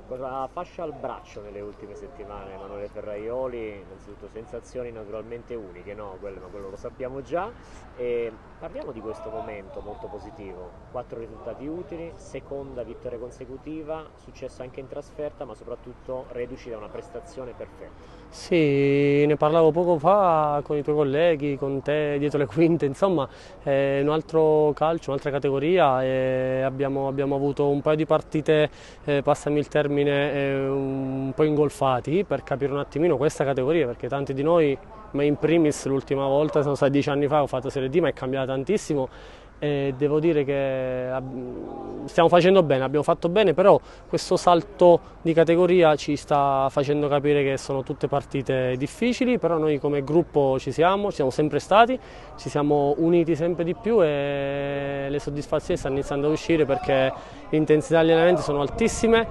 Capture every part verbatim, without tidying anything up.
Cosa fascia al braccio nelle ultime settimane, Emanuele Ferraioli? Innanzitutto sensazioni naturalmente uniche, no? Quello, ma quello lo sappiamo già. E parliamo di questo momento molto positivo. Quattro risultati utili, seconda vittoria consecutiva, successo anche in trasferta, ma soprattutto reduci da una prestazione perfetta. Sì, ne parlavo poco fa con i tuoi colleghi, con te dietro le quinte, insomma, è un altro calcio, un'altra categoria e abbiamo, abbiamo avuto un paio di partite, eh, passami il termine, eh, un po' ingolfati per capire un attimino questa categoria, perché tanti di noi, ma in primis l'ultima volta, sono stati dieci anni fa, ho fatto Serie D, ma è cambiata tantissimo e devo dire che ab- stiamo facendo bene, abbiamo fatto bene, però questo salto di categoria ci sta facendo capire che sono tutte partite difficili, però noi come gruppo ci siamo, ci siamo sempre stati, ci siamo uniti sempre di più e le soddisfazioni stanno iniziando a uscire perché l'intensità degli allenamenti sono altissime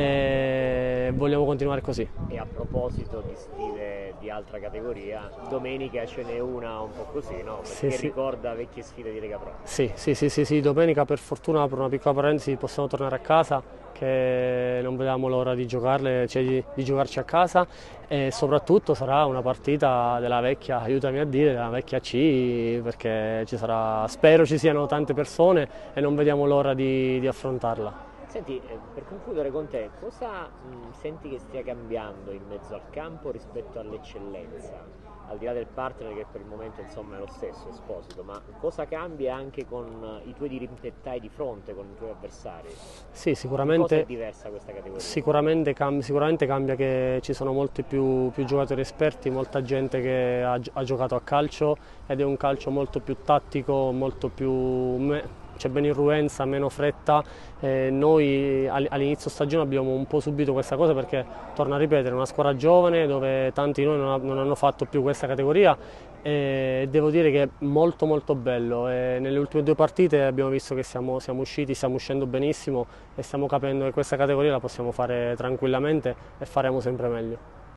e vogliamo continuare così. E a proposito di sfide di altra categoria, domenica ce n'è una un po' così, no? Sì, Perché sì. ricorda vecchie sfide di Lega Pro. Sì, sì, sì, sì, sì, domenica per fortuna, per una piccola parentesi, possiamo tornare a casa, che non vediamo l'ora di giocarle, cioè di, di giocarci a casa e soprattutto sarà una partita della vecchia, aiutami a dire, della vecchia C, perché ci sarà, spero ci siano tante persone e non vediamo l'ora di, di affrontarla. Senti, eh, per concludere con te, cosa mh, senti che stia cambiando in mezzo al campo rispetto all'eccellenza? Al di là del partner che per il momento insomma è lo stesso, Esposito, ma cosa cambia anche con eh, i tuoi dirimpettai di fronte, con i tuoi avversari? Sì, In cosa è sicuramente, diversa questa categoria? sicuramente, cam- sicuramente cambia che ci sono molti più, più giocatori esperti, molta gente che ha, gi- ha giocato a calcio ed è un calcio molto più tattico, molto più, me- c'è meno irruenza, meno fretta. Eh, noi all- all'inizio stagione abbiamo un po' subito questa cosa perché, torno a ripetere, è una squadra giovane dove tanti di noi non, ha- non hanno fatto più questa categoria e devo dire che è molto molto bello e nelle ultime due partite abbiamo visto che siamo, siamo usciti, stiamo uscendo benissimo e stiamo capendo che questa categoria la possiamo fare tranquillamente e faremo sempre meglio.